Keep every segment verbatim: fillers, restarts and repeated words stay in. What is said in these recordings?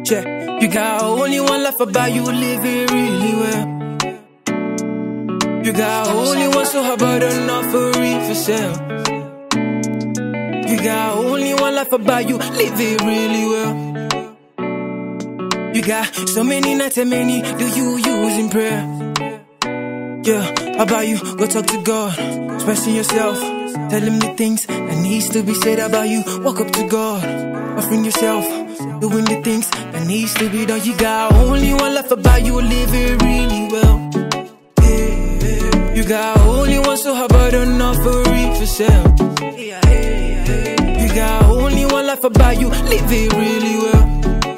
Check. You got only one life about you, live it really well. You got only one, so how about enough for real for sale? You got only one life about you, live it really well. You got so many nights and many do you use in prayer? Yeah, how about you go talk to God, expressing yourself, tell him the things that needs to be said about you. Walk up to God, offering yourself, doing the things that needs to be done. You got only one life about you, live it really well. You got only one, so how about enough for real for sale? You got only one life about you, live it really well.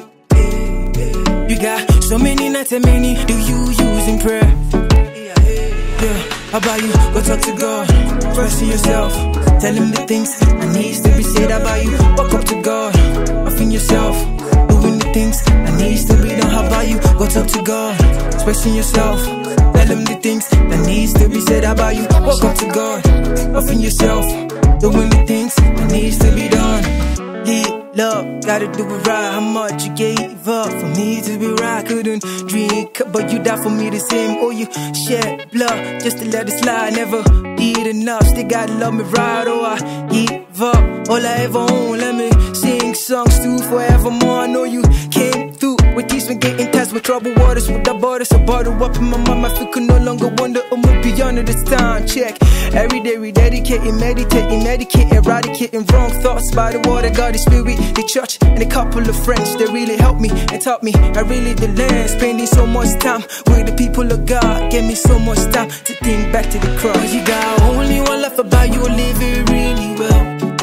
You got so many nights and many do you use in prayer? Yeah, how about you go talk to God, expressing yourself, tell him the things that needs to be said about you. Walk up to God, offering yourself, doing the things that needs to be done. How about you go talk to God, expressing yourself, tell him the things that needs to be said about you. Walk up to God, offering yourself, doing the things that needs to be done. Lead love, gotta do it right. How much you gave up for me to be right? Couldn't drink, but you died for me the same. Oh, you shed blood just to let it slide. Never did enough, still gotta love me right. Oh, I give up all I ever own. Let me sing songs too forevermore. I know you came through with these when getting past with trouble waters. With the borders, I bottle up in my mind. My feet could no longer wonder. I'm beyond this time. Check. Every day rededicating, meditating, medicating, eradicating wrong thoughts by the water, God, the spirit, the church, and a couple of friends that really helped me and taught me. I really the land, spending so much time with the people of God. Gave me so much time to think back to the cross. You got only one life about you, live it really well.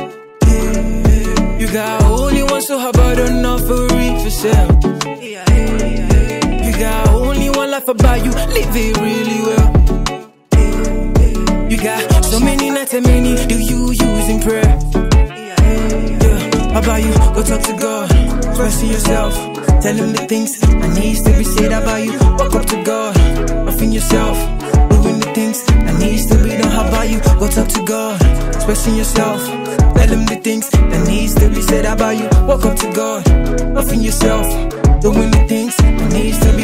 You got only one, so how about enough for real for sale? You got only one life about you, live it really well. You got so many nights and many do you use in prayer? Yeah, how about you go talk to God, expressing yourself, tell him the things that needs to be said about you. Walk up to God, offering yourself, doing the things that needs to be done. How about you go talk to God, expressing yourself, tell him the things that needs to be said about you. Walk up to God, offering yourself, doing the things that needs to be done.